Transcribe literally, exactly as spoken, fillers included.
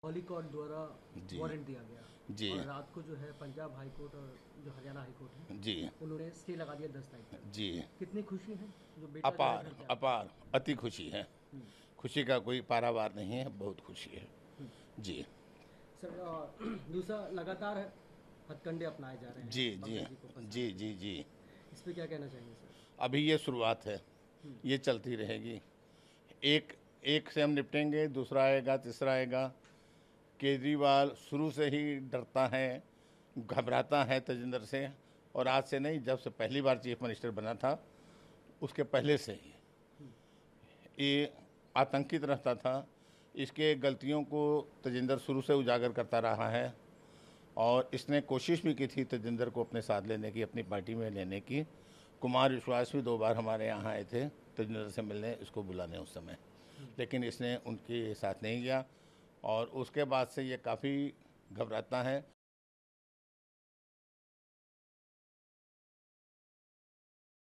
हॉली court द्वारा जी warrant दिया गया जी और रात को जो है पंजाब हाई कोर्ट और जो हरियाणा हाई कोर्ट है जी उन्होंने स्टे लगा दिया दस तारीख तक। जी। कितनी खुशी है जो बेटा जो है अपार घर पे आ गया। अपार अति खुशी है। खुशी का कोई पारावार नहीं है, बहुत खुशी है जी। सर अ, दूसरा लगातार हथकंडे अपनाए जा रहे हैं जी जी पंकज जी को फंसाने जी के जी लिए। जी। इस पे क्या कहना चाहेंगे सर। अभी ये शुरुआत है, ये चलती रहेगी। एक एक से हम निपटेंगे, दूसरा आएगा, तीसरा आएगा। केजरीवाल शुरू से ही डरता है, घबराता है तेजिंदर से, और आज से नहीं, जब से पहली बार चीफ मिनिस्टर बना था उसके पहले से ही ये आतंकित रहता था। इसके गलतियों को तेजिंदर शुरू से उजागर करता रहा है और इसने कोशिश भी की थी तेजिंदर को अपने साथ लेने की, अपनी पार्टी में लेने की। कुमार विश्वास भी दो बार हमारे यहाँ आए थे तेजिंदर से मिलने, इसको बुलाने उस समय, लेकिन इसने उनके साथ नहीं गया और उसके बाद से ये काफ़ी घबराता है